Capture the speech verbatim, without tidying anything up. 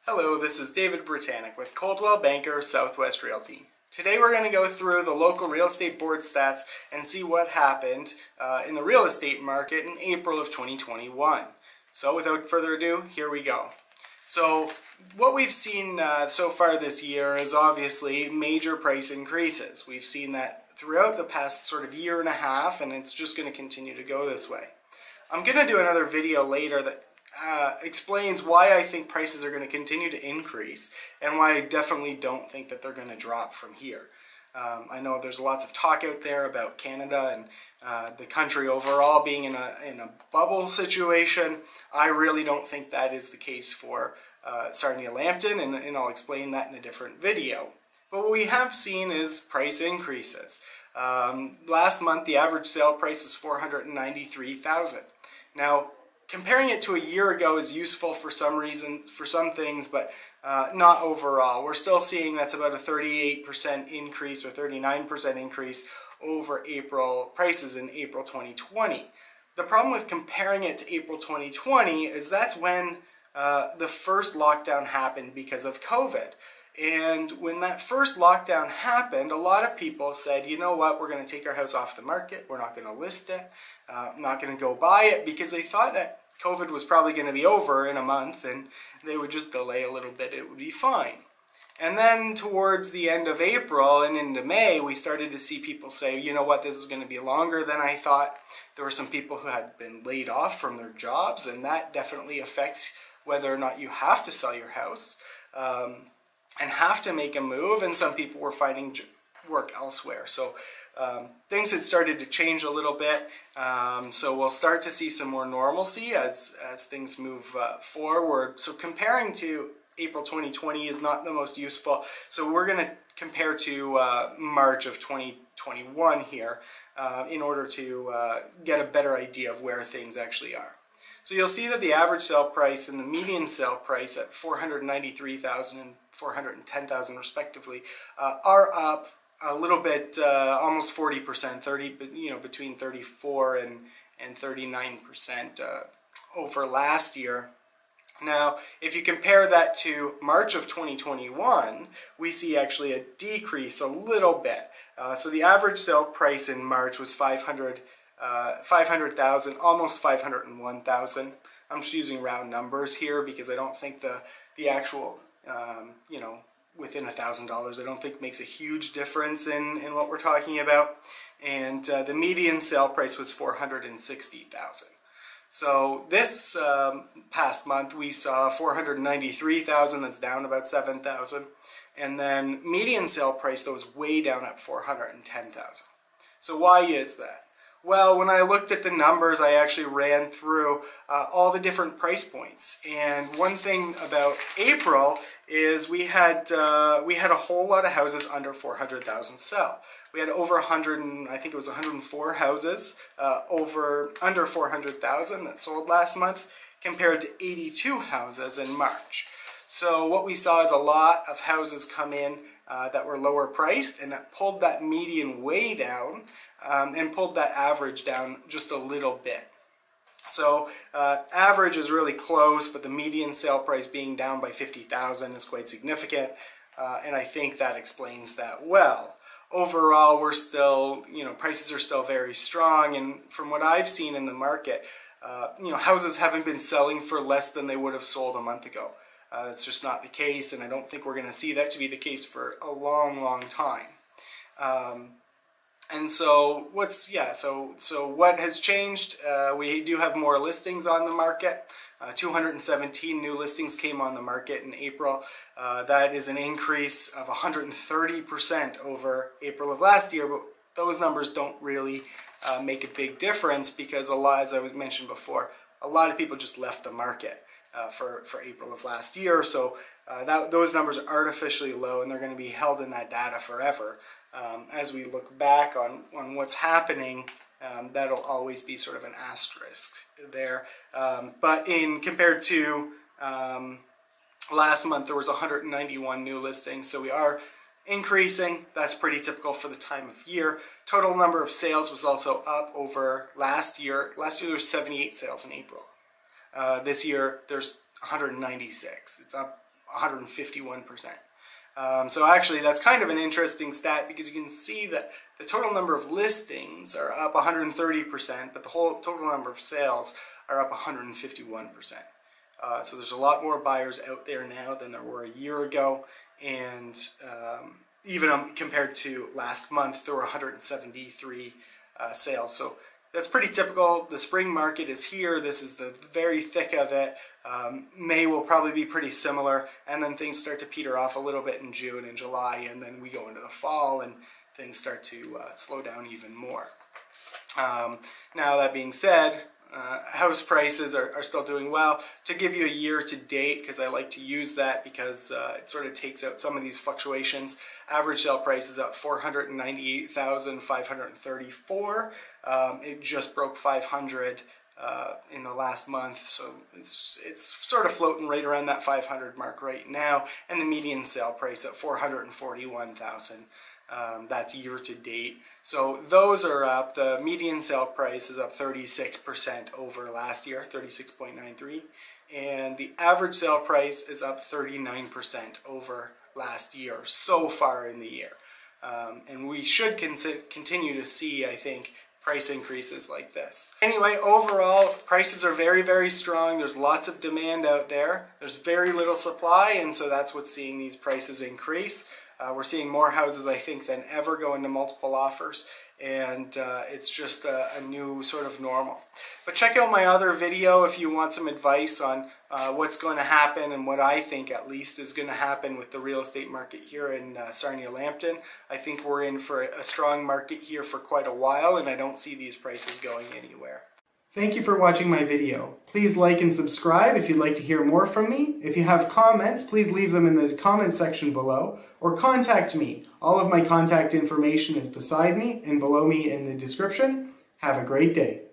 Hello, this is David Britannic with Coldwell Banker Southwest Realty. Today we're going to go through the local real estate board stats and see what happened uh, in the real estate market in April of twenty twenty-one. So without further ado, here we go. So what we've seen uh, so far this year is obviously major price increases. We've seen that throughout the past sort of year and a half, and it's just going to continue to go this way. I'm going to do another video later that Uh, explains why I think prices are going to continue to increase and why I definitely don't think that they're going to drop from here. Um, I know there's lots of talk out there about Canada and uh, the country overall being in a, in a bubble situation. I really don't think that is the case for uh, Sarnia Lambton, and, and I'll explain that in a different video. But what we have seen is price increases. Um, last month the average sale price was four hundred ninety-three thousand dollars. Now, comparing it to a year ago is useful for some reasons, for some things, but uh, not overall. We're still seeing that's about a thirty-eight percent increase or thirty-nine percent increase over April prices in April twenty twenty. The problem with comparing it to April twenty twenty is that's when uh, the first lockdown happened because of COVID. And when that first lockdown happened, a lot of people said, you know what, we're going to take our house off the market, we're not going to list it, uh, not going to go buy it, because they thought that COVID was probably going to be over in a month and they would just delay a little bit, it would be fine. And then towards the end of April and into May, we started to see people say, you know what, this is going to be longer than I thought. There were some people who had been laid off from their jobs, and that definitely affects whether or not you have to sell your house. Um, and have to make a move, and some people were finding work elsewhere. So um, things had started to change a little bit. Um, so we'll start to see some more normalcy as, as things move uh, forward. So comparing to April twenty twenty is not the most useful. So we're going to compare to uh, March of twenty twenty-one here uh, in order to uh, get a better idea of where things actually are. So you'll see that the average sale price and the median sale price at four hundred ninety-three thousand dollars and four hundred ten thousand dollars respectively uh, are up a little bit, uh, almost forty percent, thirty, you know, between thirty-four and and thirty-nine percent uh, over last year. Now, if you compare that to March of twenty twenty-one, we see actually a decrease a little bit. Uh, so the average sale price in March was five hundred. Uh, five hundred thousand, almost five hundred one thousand. I'm just using round numbers here because I don't think the the actual, um, you know, within a thousand dollars, I don't think makes a huge difference in in what we're talking about. And uh, the median sale price was four hundred sixty thousand. So this um, past month we saw four hundred ninety-three thousand. That's down about seven thousand. And then median sale price though was way down at four hundred ten thousand. So why is that? Well, when I looked at the numbers, I actually ran through uh, all the different price points. And one thing about April is we had uh, we had a whole lot of houses under four hundred thousand sell. We had over one hundred, and I think it was one hundred four houses uh, over under four hundred thousand that sold last month, compared to eighty-two houses in March. So what we saw is a lot of houses come in uh, that were lower priced, and that pulled that median way down. Um, and pulled that average down just a little bit. So uh, average is really close, but the median sale price being down by fifty thousand is quite significant, uh, and I think that explains that well. Overall, we're still, you know, prices are still very strong, and from what I've seen in the market, uh, you know, houses haven't been selling for less than they would have sold a month ago. Uh, that's just not the case, and I don't think we're going to see that to be the case for a long, long time. Um, And so what's, yeah, so, so what has changed? Uh, we do have more listings on the market. Uh, two hundred seventeen new listings came on the market in April. Uh, that is an increase of one hundred thirty percent over April of last year, but those numbers don't really uh, make a big difference because a lot, as I was mentioned before, a lot of people just left the market uh, for, for April of last year. So uh, that, those numbers are artificially low, and they're going to be held in that data forever. Um, as we look back on, on what's happening, um, that'll always be sort of an asterisk there. Um, but in compared to um, last month, there was one hundred ninety-one new listings, so we are increasing. That's pretty typical for the time of year. Total number of sales was also up over last year. Last year there was seventy-eight sales in April. Uh, this year there's one hundred ninety-six. It's up one hundred fifty-one percent. Um, so actually that's kind of an interesting stat because you can see that the total number of listings are up one hundred thirty percent, but the whole total number of sales are up one hundred fifty-one percent. Uh, so there's a lot more buyers out there now than there were a year ago, and um, even um, compared to last month, there were one hundred seventy-three uh, sales. So that's pretty typical. The spring market is here. This is the very thick of it. Um, May will probably be pretty similar, and then things start to peter off a little bit in June and July, and then we go into the fall and things start to uh, slow down even more. Um, now that being said, uh, house prices are, are still doing well. To give you a year to date, because I like to use that because uh, it sort of takes out some of these fluctuations. Average sale price is up four hundred ninety-eight thousand five hundred thirty-four. Um, it just broke five hundred uh, in the last month, so it's it's sort of floating right around that five hundred mark right now. And the median sale price at four hundred forty-one thousand. Um, that's year to date. So those are up. The median sale price is up thirty-six percent over last year, thirty-six point nine three, and the average sale price is up thirty-nine percent over last year so far in the year. Um, and we should continue to see, I think, price increases like this. Anyway, overall, prices are very, very strong. There's lots of demand out there. There's very little supply, and so that's what's seeing these prices increase. Uh, we're seeing more houses, I think, than ever go into multiple offers, and uh, it's just a, a new sort of normal. But check out my other video if you want some advice on uh, what's going to happen and what I think at least is going to happen with the real estate market here in uh, Sarnia-Lambton. I think we're in for a strong market here for quite a while, and I don't see these prices going anywhere. Thank you for watching my video. Please like and subscribe if you'd like to hear more from me. If you have comments, please leave them in the comment section below, or contact me. All of my contact information is beside me and below me in the description. Have a great day.